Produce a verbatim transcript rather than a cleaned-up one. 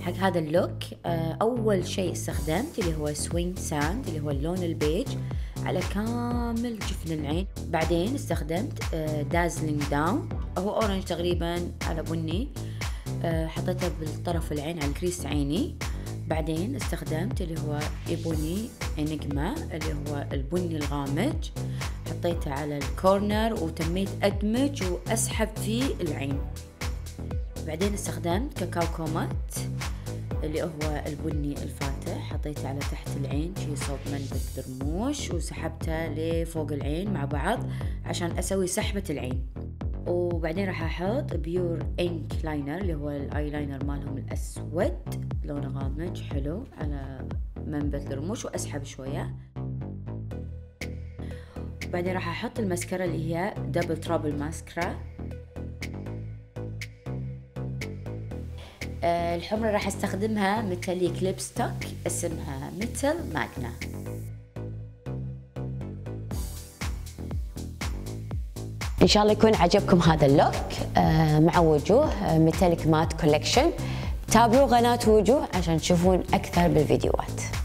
حق هذا اللوك أول شيء استخدمت اللي هو سوينج ساند اللي هو اللون البيج على كامل جفن العين. بعدين استخدمت دازلينج داون، هو أورنج تقريبا على بني، حطيته بالطرف العين على كريس عيني. بعدين استخدمت اللي هو بني انجما اللي هو البني الغامج، حطيته على الكورنر وتميت أدمج وأسحب في العين. بعدين استخدمت كاكاو كومات اللي هو البني الفاتح، حطيته على تحت العين شي صوب منبت رموش وسحبته لفوق العين مع بعض عشان أسوي سحبة العين. وبعدين راح أحط بيور إنك لاينر اللي هو الآي لاينر مالهم الأسود لونه غامج حلو على منبت الرموش وأسحب شوية. بعدين راح أحط الماسكارا اللي هي دبل ترابل ماسكارا. أه الحمرة راح استخدمها ميتاليك ليبستوك اسمها ميتال ماجنا. ان شاء الله يكون عجبكم هذا اللوك أه مع وجوه ميتاليك مات كولكشن. تابعوا قناة وجوه عشان تشوفون اكثر بالفيديوهات.